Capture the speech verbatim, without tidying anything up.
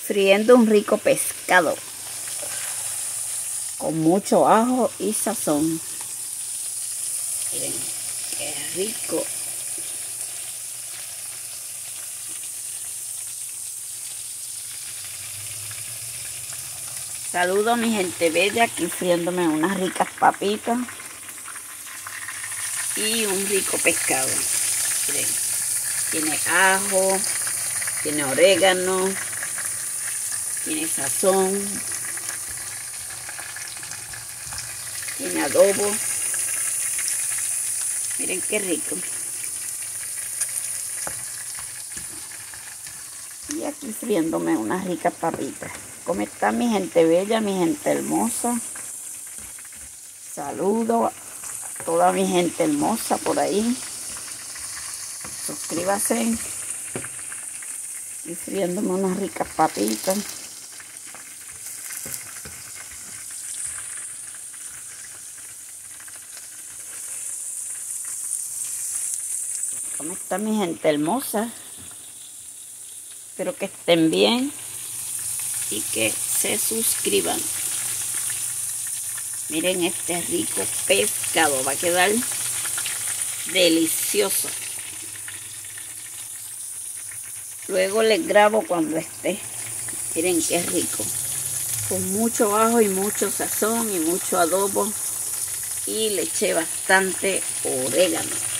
friendo un rico pescado con mucho ajo y sazón. Miren qué rico. Saludo a mi gente bella, aquí friéndome unas ricas papitas y un rico pescado. Miren, tiene ajo, tiene orégano, tiene sazón, tiene adobo. Miren qué rico. Y aquí friéndome unas ricas papitas. ¿Cómo está mi gente bella, mi gente hermosa? Saludo a toda mi gente hermosa por ahí. Suscríbase. Y friéndome unas ricas papitas. ¿Cómo está mi gente hermosa? Espero que estén bien y que se suscriban. Miren este rico pescado, va a quedar delicioso. Luego les grabo cuando esté. Miren qué rico. Con mucho ajo y mucho sazón y mucho adobo. Y le eché bastante orégano.